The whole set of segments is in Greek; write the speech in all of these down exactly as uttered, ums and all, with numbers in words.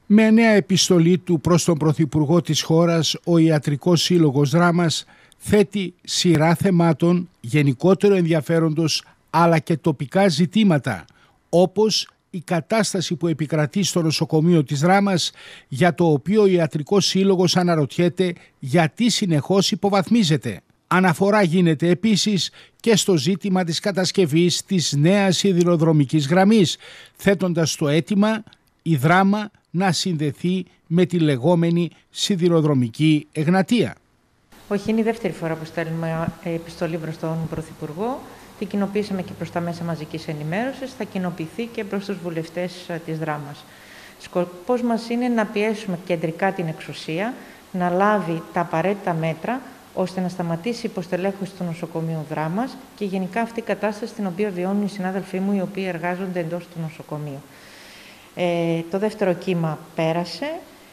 Με νέα επιστολή του προς τον Πρωθυπουργό της χώρας, ο Ιατρικός Σύλλογος Δράμας θέτει σειρά θεμάτων γενικότερου ενδιαφέροντος αλλά και τοπικά ζητήματα, όπως η κατάσταση που επικρατεί στο νοσοκομείο της Δράμας, για το οποίο ο Ιατρικός Σύλλογος αναρωτιέται γιατί συνεχώς υποβαθμίζεται. Αναφορά γίνεται επίσης και στο ζήτημα της κατασκευής της νέας σιδηροδρομικής γραμμής, θέτοντας το αίτημα η Δράμα να συνδεθεί με τη λεγόμενη σιδηροδρομική Εγνατία. Όχι, είναι η δεύτερη φορά που στέλνουμε επιστολή προς τον Πρωθυπουργό. Την κοινοποίησαμε και προς τα μέσα μαζικής ενημέρωσης, θα κοινοποιηθεί και προς τους βουλευτές της Δράμας. Σκοπός μας είναι να πιέσουμε κεντρικά την εξουσία, να λάβει τα απαραίτητα μέτρα, ώστε να σταματήσει η υποστελέχωση του νοσοκομείου Δράμας και γενικά αυτή η κατάσταση την οποία βιώνουν οι συνάδελφοί μου οι οποίοι εργάζονται εντός του νοσοκομείου. Ε, το δεύτερο κύμα πέρασε,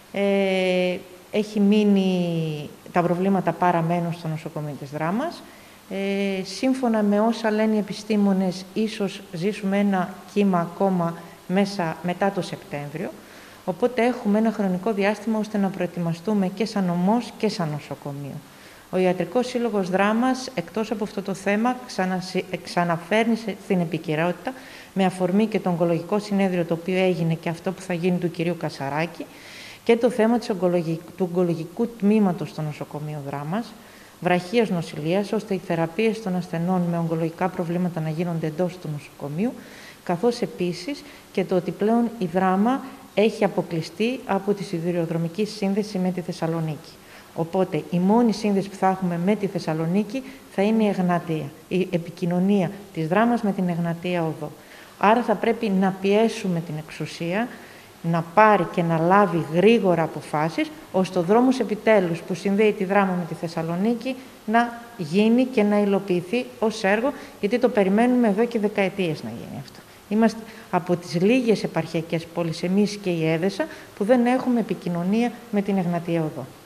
ε, έχει μείνει, τα προβλήματα παραμένουν στο νοσοκομείο της Δράμας. Ε, σύμφωνα με όσα λένε οι επιστήμονες, ίσως ζήσουμε ένα κύμα ακόμα μέσα, μετά το Σεπτέμβριο, οπότε έχουμε ένα χρονικό διάστημα ώστε να προετοιμαστούμε και σαν νομός και σαν νοσοκομείο. Ο Ιατρικός Σύλλογος Δράμας, εκτός από αυτό το θέμα, ξαναφέρνει στην επικαιρότητα με αφορμή και το ογκολογικό συνέδριο το οποίο έγινε και αυτό που θα γίνει του κυρίου Κασαράκη και το θέμα του ογκολογικού τμήματος στο νοσοκομείο Δράμας, βραχίας νοσηλείας, ώστε οι θεραπείες των ασθενών με ογκολογικά προβλήματα να γίνονται εντός του νοσοκομείου, καθώς επίσης και το ότι πλέον η Δράμα έχει αποκλειστεί από τη σιδηροδρομική σύνδεση με τη Θεσσαλονίκη. Οπότε η μόνη σύνδεση που θα έχουμε με τη Θεσσαλονίκη θα είναι η Εγνατία, η επικοινωνία της Δράμας με την Εγνατία οδό. Άρα θα πρέπει να πιέσουμε την εξουσία να πάρει και να λάβει γρήγορα αποφάσεις, ώστε ο δρόμος επιτέλους που συνδέει τη Δράμα με τη Θεσσαλονίκη να γίνει και να υλοποιηθεί ως έργο, γιατί το περιμένουμε εδώ και δεκαετίες να γίνει αυτό. Είμαστε από τις λίγες επαρχιακές πόλεις, εμείς και η Έδεσα, που δεν έχουμε επικοινωνία με την Εγνατία οδό.